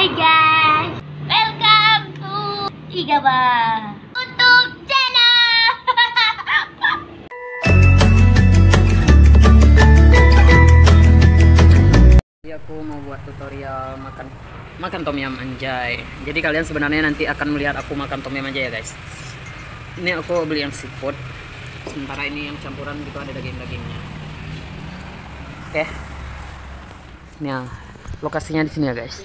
Hai guys, welcome to Igaba YouTube channel. Jadi aku mau buat tutorial makan tom yum anjay. Jadi kalian sebenarnya nanti akan melihat aku makan tom yum aja ya guys. Ini aku beli yang seafood. Sementara ini yang campuran gitu ada daging-dagingnya. Oke. Ini ya, lokasinya di sini ya guys.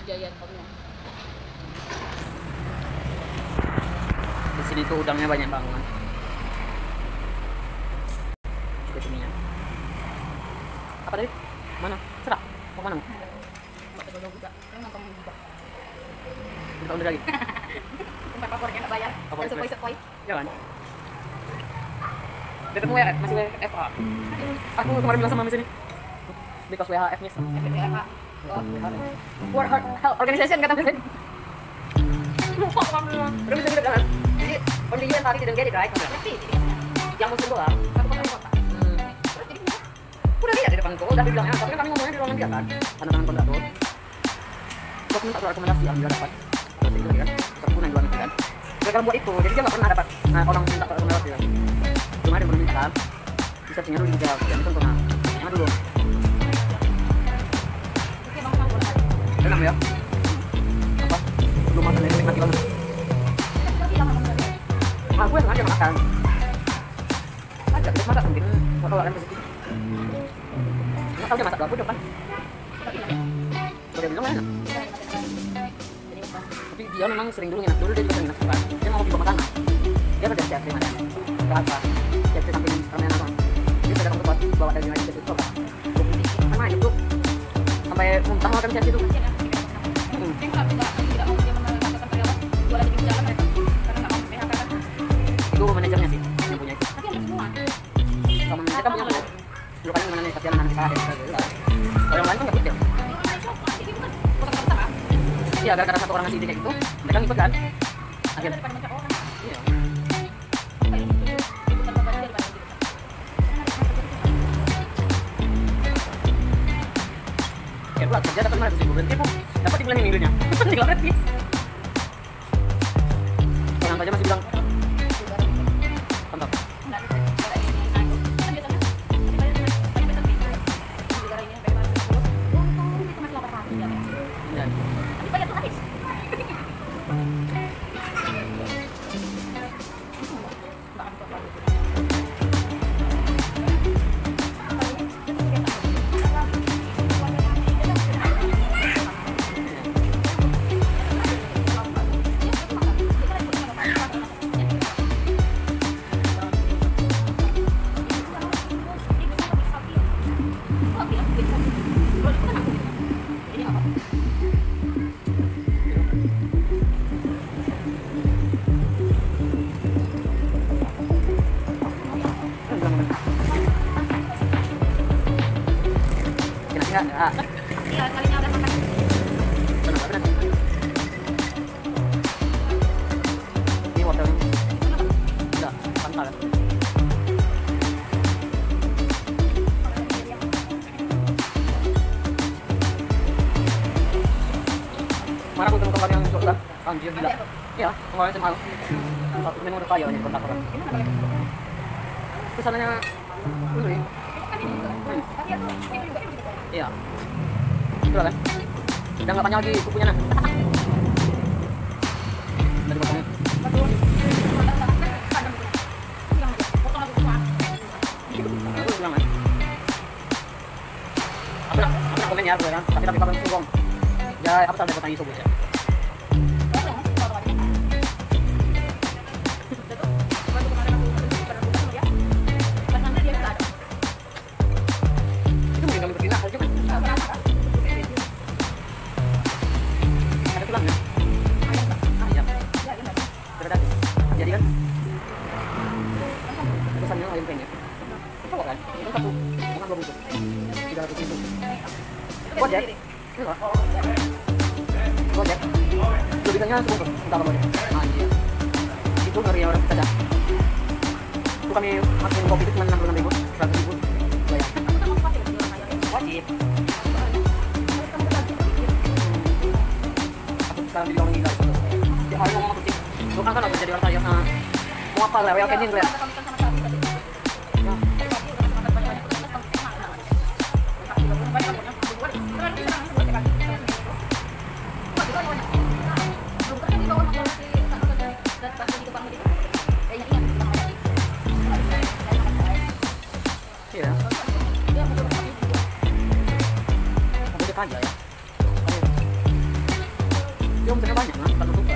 Di sini tuh udangnya banyak banget. Coba ininya. Apa tadi? Mana? Serah. Mau mana? Kita udah lagi. Tempat favoritnya nggak bayar. Dan sepoi-sepoi. Jangan. Dia ketemu ya, masih WFA. Aku kemarin bilang sama Miss ini. Because WHF Miss. World Health Organization kata Miss. Lupa kamu. Udah bisa udah kan. Jadi only you and Tari didn't get it right. Yang muslim doang. Satu kota ini kota. Terus jadi udah lihat di depanku, udah dibilangnya, tapi kan kami ngomongnya di ruangan dia kan. Tanda tangan kontraktor. Terus minta surat rekomendasi, alhamdulillah dapat. Terus itu kan, satu yang luar negeri kan. Gara-gara buat itu, jadi dia nggak pernah dapat. Nah, orang minta rekomendasi kan. Cuma dia pernah minta kan. Bisa tinggal dulu dijawab, jangan contoh nah. Mana dulu? Enak ya? Apa? Belum makan yang nikmati banget. Aku yang sengaja makan. Ajak dia masak mungkin kalau kalian rezeki. Nggak tahu dia masak dapur depan. Udah bilang enak. Tapi dia memang sering dulu nginap dulu, dia juga sering nginap kan. Dia mau coba makanan. Dia kerja chef mana? Ke apa? Chef samping ramen apa? Dia sudah tempat bawa daging aja itu coba. Sama itu sampai muntah makan chef itu. Itu manajernya sih yang punya itu. Sama manajer kan punya tuh. Dulu kan gimana nih kasihan anak kita ada. Kalau yang lain kan nggak ikut ya. Iya, gara-gara satu orang ngasih ide kayak gitu, mereka ngikut kan. Akhirnya. Iya. Kayak buat kerja dapat 500.000 berhenti pun dapat di bulan ini minggunya. Tinggal berhenti. Orang aja masih bilang mantap. Iya, kalinya udah makan. Benar. Ini hotel. Enggak, pantai kan. Mana aku ketemu kemarin yang itu kan? Anjir gila. Iya, kemarin sama satu memang udah kaya nih kontak orang. Kesananya dulu ya. Iya. Betul kan? Udah nggak panjang lagi kukunya nah. Dari potongnya. Aku bilang kan. Apa komen ya, kan? Tapi kapan sungguh. Ya, apa salah potong iso bocah. Jadi kan pesannya ayam penyet coba kan itu satu bukan 2 bungkus 300 ribu gojek gojek lebih banyak sebungkus entah apa banyak anjir itu ngeri orang kita dah itu kami masukin kopi itu cuma 66 ribu 100 ribu bayar wajib aku sekarang dibilang gila gitu. Tiap hari ngomong kucing. Lu kan aku jadi orang kaya. Mau apa lah, kayak gini lihat. Iya. Dia kaya ya. Dia omsetnya banyak kan, bukan untuk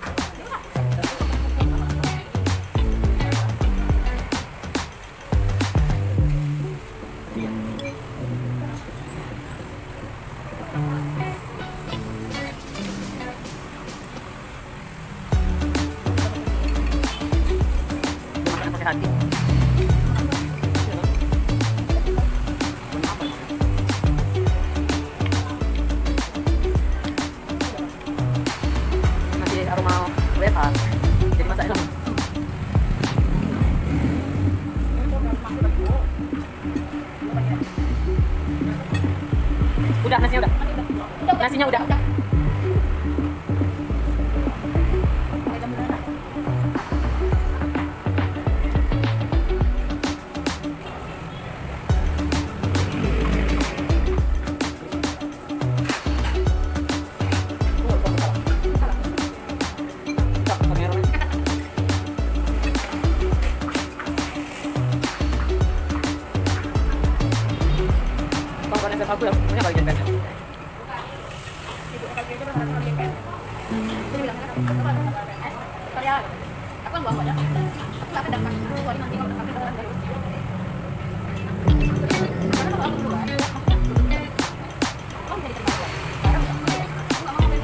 pakai hati. Masih aroma WFH. Jadi masak itu. Udah nasinya udah. Nasinya udah. Aku yang punya bagian kan. Aku kan bawa aja. Aku enggak dapat keluar nanti kalau dapat baru. Karena kalau aku keluar, aku jadi terbawa. Barang aku enggak mau main.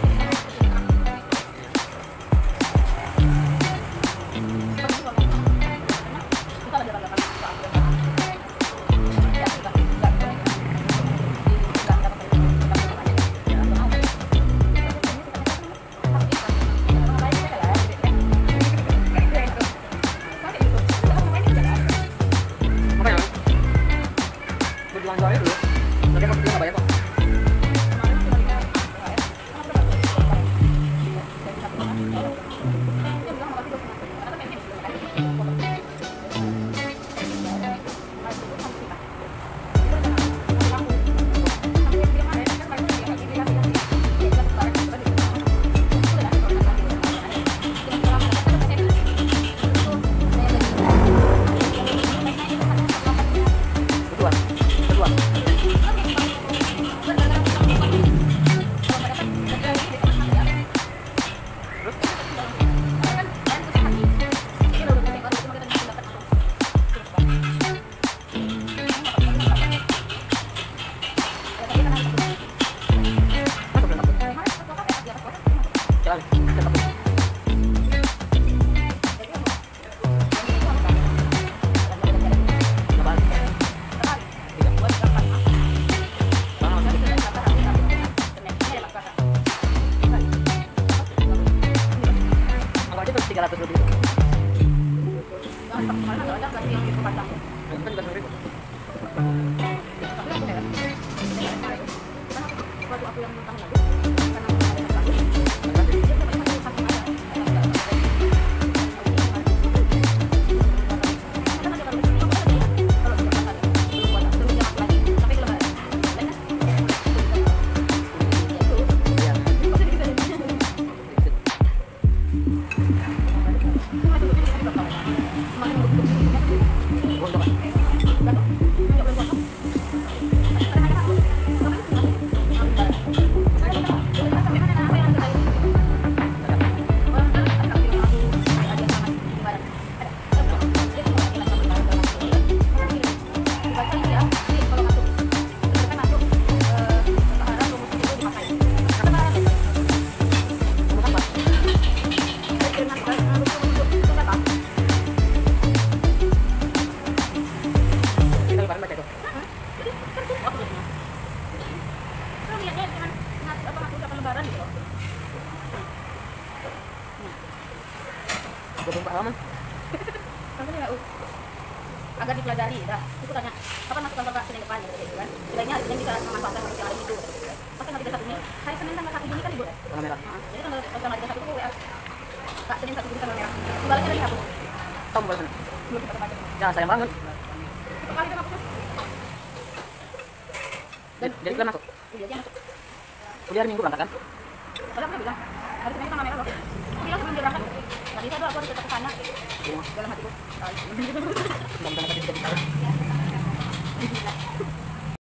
Kita ada dapat belanja dulu. Nanti aku beli banyak kok. Agar dipelajari, dah. Aku tanya, kapan masuk kantor Kak Senin depan gitu kan? Setidaknya bisa memanfaatkan kondisi yang ada itu. pas tanggal 31 hari Senin tanggal 1 Juni kan libur. Tanggal merah. Jadi tanggal 31 itu WA. Kak, Senin 1 Juni tanggal merah. Balasnya lagi hapus. Kamu balas sana. Belum kita baca. Ya, sayang banget. Kali kita hapusnya. Jadi kan masuk. Iya, dia masuk. Kuliah hari Minggu berangkat kan? Padahal aku bilang, hari Senin tanggal merah loh. Aku bilang sebelum dia berangkat. Tadi saya doa aku harus tetap ke sana. Dalam hatiku. Mudah-mudahan kita bisa.